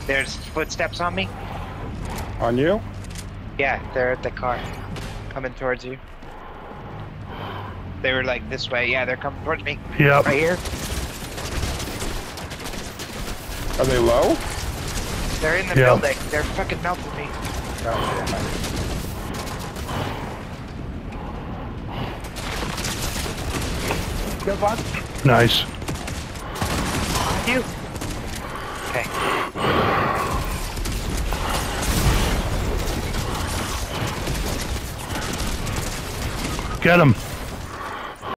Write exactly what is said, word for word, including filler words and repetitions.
There's footsteps on me. On you? Yeah, they're at the car. Coming towards you. They were like this way. Yeah, they're coming towards me. Yep. Right here. Are they low? They're in the Yeah. building. They're fucking melting me. Oh, Go, Bob. Nice. You. Okay. Get him.